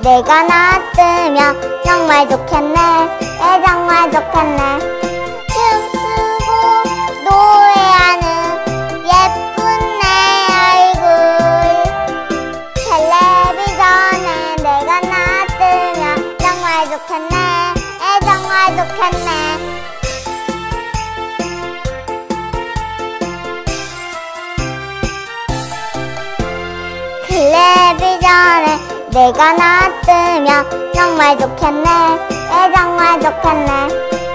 내가 나왔으면 정말 좋겠네. 정말 좋겠네. 춤추고 노래하는 예쁜 내 얼굴, 텔레비전에 내가 나왔으면 정말 좋겠네. 정말 좋겠네. 텔레비전에 내가 나왔으면 정말 좋겠네. 정말 좋겠네.